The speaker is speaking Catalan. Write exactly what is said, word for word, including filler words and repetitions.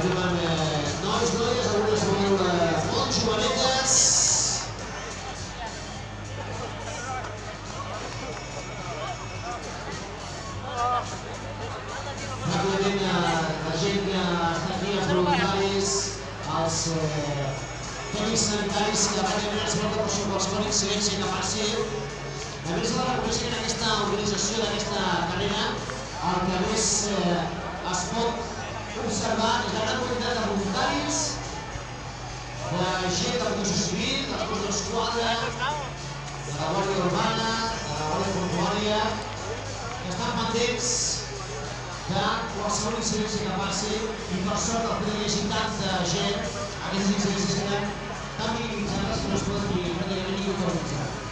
arriben nois, noies, algunes molt, molt jovenetes. Ràpidament la gent que està aquí, els voluntaris, els tècnics sanitaris que ràpidament ens volen per qualsevol incidència que passi. A més, de reconèixer que en aquesta organització d'aquesta carrera el que més es pot observar és la gran quantitat de voluntaris, de gent de la protecció civil, dels Mossos d'Esquadra, de la Guàrdia Urbana, de la Guàrdia Portuària, que estan pendents de qualsevol incidència que passi i per sort el fet que hi hagi tanta gent, aquestes incidències queden tan minimitzades que no es poden ni pràcticament ni organitzar.